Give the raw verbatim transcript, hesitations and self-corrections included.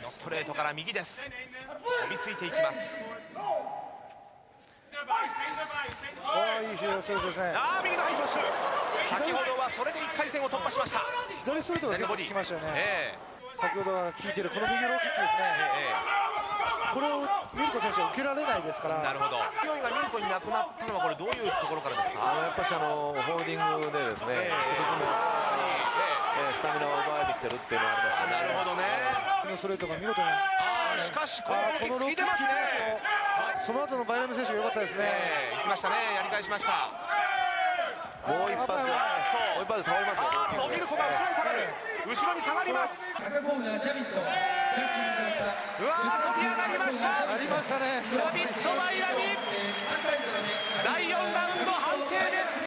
のストレートから右です。飛びついていきます。 ああ、いい左ストレートですね。 ああ、右のハイトッシュ。先ほどはそれでいっかい戦を突破しました。 左ストレートが結構効きましたよね。 えー、先ほどは効いてるこの右ローキックですね。えー、これをミルコ選手は受けられないですから。 なるほど。勢いがミルコになくなったのはこれどういうところからですか。 やっぱりあのホールディングでですね、えー、スタミナを奪われてきてるっていうのがありますよね。 なるほどね。 このストレートが見事に。 ああ、しかしこのローキック効いてますね。 その後のバイラム選手が良かったですね。 えー、行きましたね。やり返しました。 もう一発で、もう一発で倒れますよ。 あー、ミルコが後ろに下がる。後ろに下がります。うわー、飛び上がりました。 ありましたね。 ジャビット・バイラミ。だいよんラウンド判定で